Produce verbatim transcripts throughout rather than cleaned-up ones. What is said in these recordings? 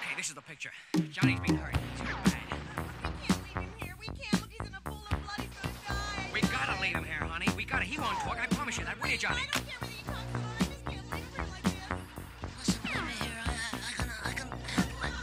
Okay, this is the picture. Johnny's been hurt. He's hurt bad. We can't leave him here. We can't. Look, he's in a pool of blood. He's gonna die. We gotta leave him here, honey. We gotta. He won't talk. I promise you that. Will you, Johnny? I don't care whether he talks or not. I just can't leave him here like this. Listen, leave me here. I, I can, I can handle it.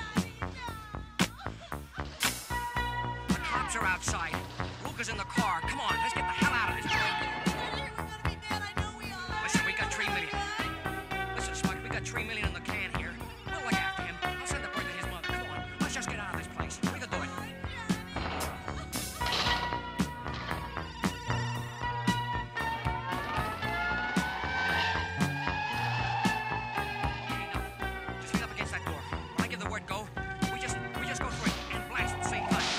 The cops are outside. Luca's in the car. Come on, let's get the hell out of this place. We're gonna be dead. I know we are. Listen, we got three million. Listen, Smug, we got three million in the can here. We'll look after him. I'll send the bird to his mother. Come on, let's just get out of this place. We can do it. Hey, no. Just lean up against that door. When I give the word go, we just we just go through it and blast at the same time.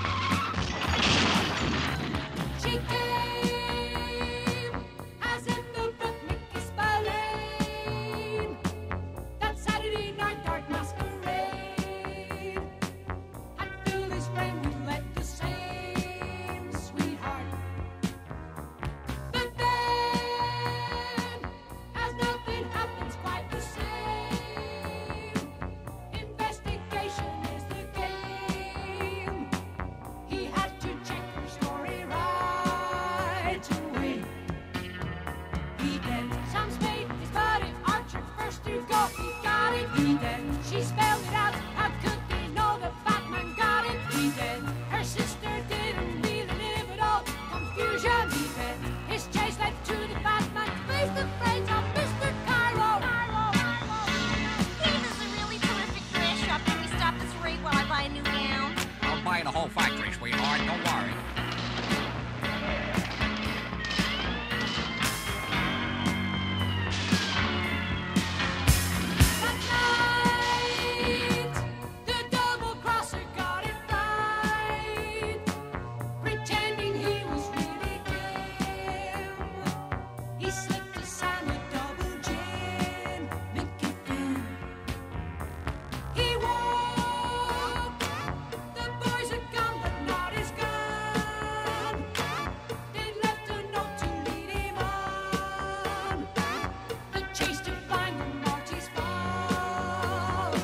She came as in the rhythmic Spillane. That Saturday night dark masquerade had filled his brain with led the same sweetheart. But then, as nothing happens quite the same, investigation is the game. He had to check her story right away. He did some spade, his buddy Archer first to go. He got it, he did. She spelled it out. How could they know the Batman got it? He did. Her sister didn't really live at all. Confusion, he did. His chase led to the Batman. Face the Friends of Mr Cairo. This is a really terrific dress shop. Can we stop this raid while I buy a new gown? I'll buy the whole factory, sweetheart. Don't worry. That night, the double-crosser got it right, pretending he was really game. He slipped a salad double gin, Mickey Finn. He woke the boys a gun, but not his gun. They left a note to lead him on. The chase to find the Maltese Falcon.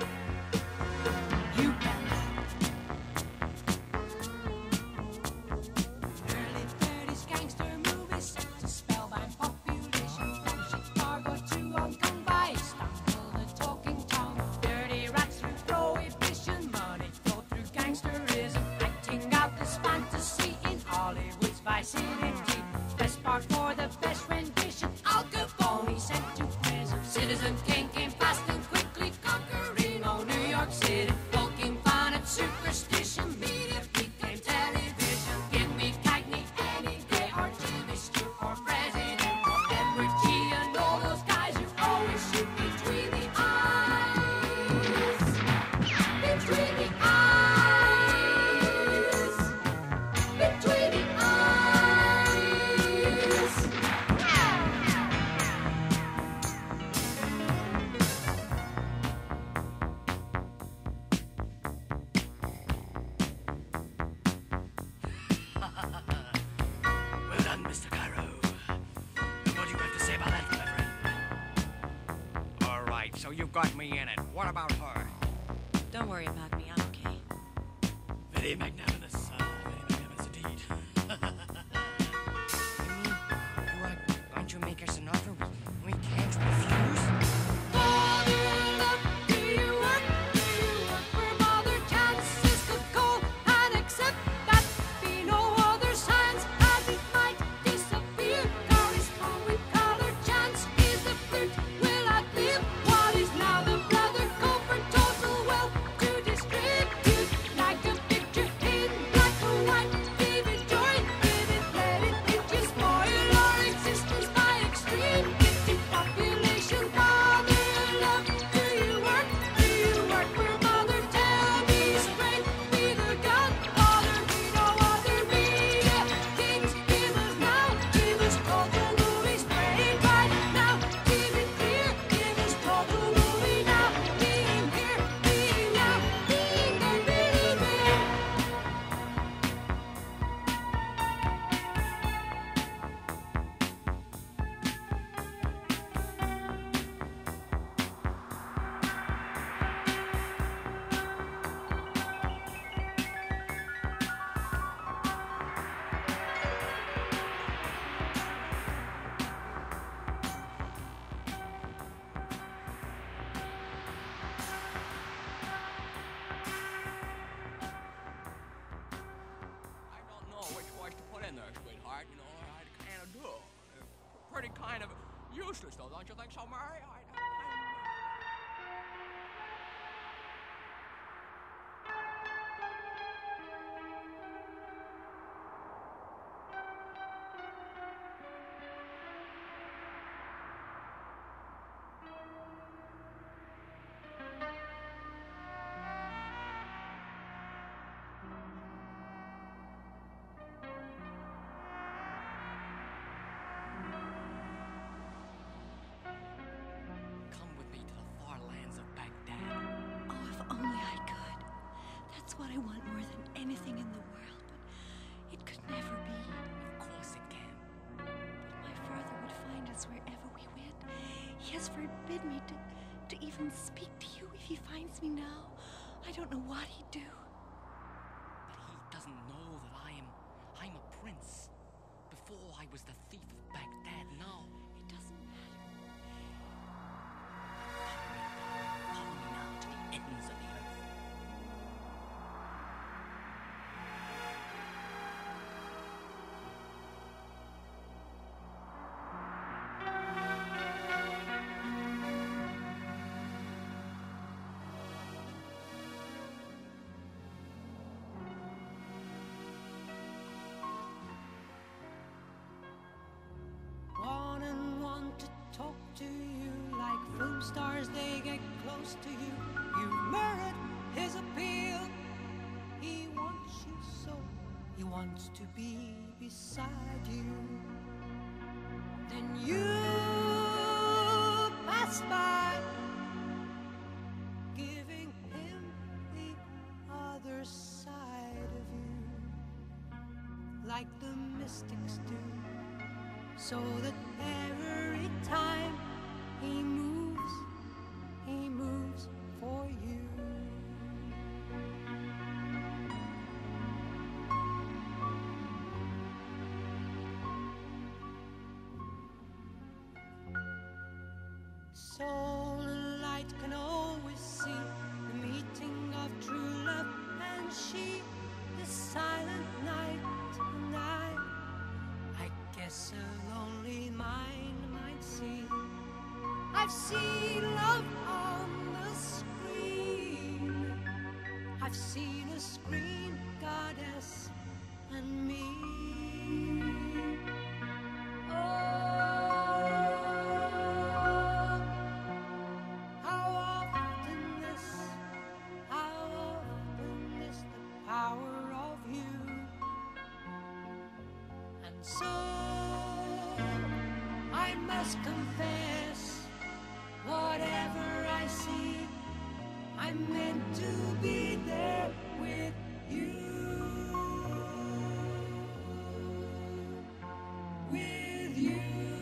You bet. Early thirties gangster movies set to spellbind population from Chicago to Hong Kong by Istanbul, the talking town. Dirty rats through prohibition, money flow through gangsterism, acting out this fantasy in Hollywood's vicinity. Best part for the best rendition, Al Capone sent to prison. Citizen Kane came fast and quickly, conquering all New York City. Poking fun at superstition, media became television. Give me Cagney any day, or Jimmy Stewart for president, or Edward G and all those guys who always shoot between the eyes. Between the eyes. Between the eyes. Well done, Mister Cairo. And what do you have to say about that, my friend? All right, so you've got me in it. What about her? Don't worry about me, I'm okay. Very magnanimous. Uh, very magnanimous indeed. You mean you are going to make us an offer we, we can't refuse? Mother love, do you work? Do you work for Mother chances could call and accept that be no other signs as it might disappear? Correspond with color chance is the fruit will outlive what is now the brother comfort total wealth to distribute like a picture in black. pretty kind of useless, though, don't you think so, Mary? I, I, Come with me to the far lands of Baghdad. Oh, if only I could. That's what I want more than anything in the world, but it could never be. Of course it can. But my father would find us wherever we went. He has forbid me to, to even speak to you if he finds me now. I don't know what he'd do. But he doesn't know that I am... I'm a prince. Before I was the thief of Baghdad, now. It doesn't matter. Follow me now to the ends of the earth. One and one to talk to you like film stars, they get close to you. You've murdered his appeal. He wants you so, he wants to be beside you. Then you pass by, giving him the other side of you, like the mystics do. So that every time he moves, he moves for you. Soul and light can always see the meeting of true love and she, the silent night and I. I guess a lonely mind might see. I've seen love on the screen. I've seen a screen goddess and me. Oh, how often this, how often this, the power of you. And so I must confess, whatever I see, I'm meant to be there with you. With you.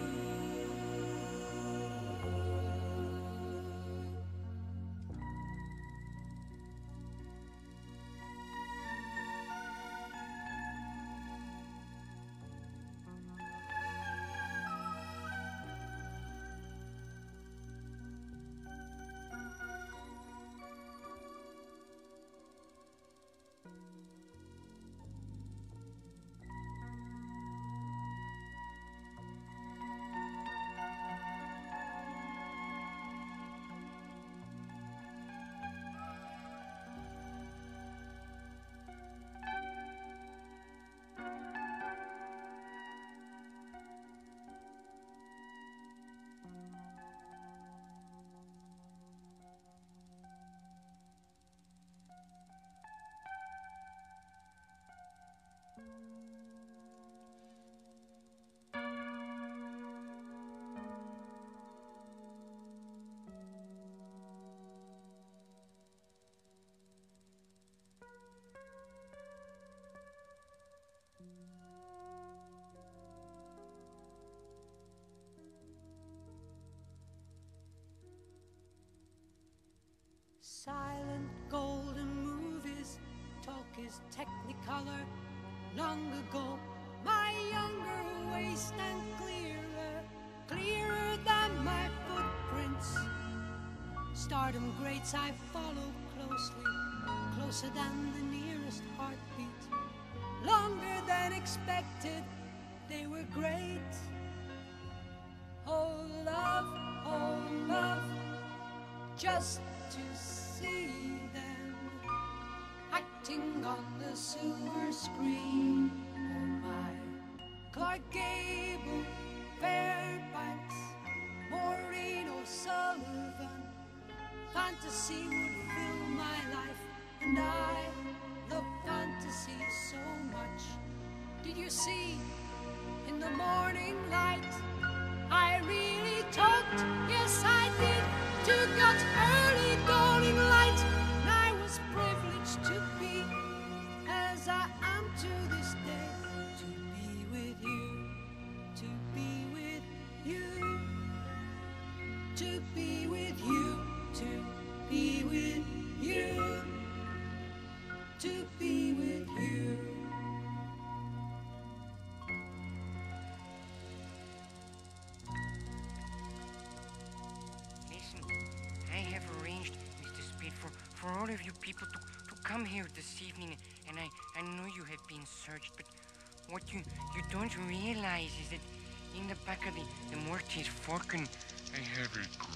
Silent golden movies, talk is technicolor. Long ago, my younger waist and clearer, clearer than my footprints. Stardom greats I followed closely, closer than the nearest heartbeat. Longer than expected, they were great. Oh love, oh love, just to see them acting on the silver screen. Oh my, Clark Gable, Fairbanks, Maureen O'Sullivan, fantasy would fill my life, and I love fantasy so much. Did you see in the morning light? I really talked, yes I did, to God's early dawning light. And I was privileged to be, as I am to this day, to be with you, to be with you, to be with you, to be with you, to be with you. I have arranged, Mister Spade, for, for all of you people to, to come here this evening, and I, I know you have been searched, but what you, you don't realize is that in the back of the, the Mortis Falcon, I have a